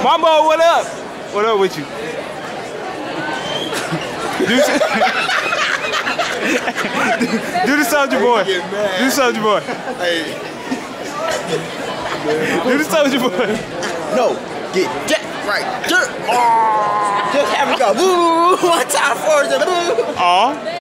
Monbo, what up? What up with you? Do the Soldier Boy. Do the Soldier Boy. Hey. Do the Soldier Boy. No, get right. Just have it go. Woo! One time for it. Aw.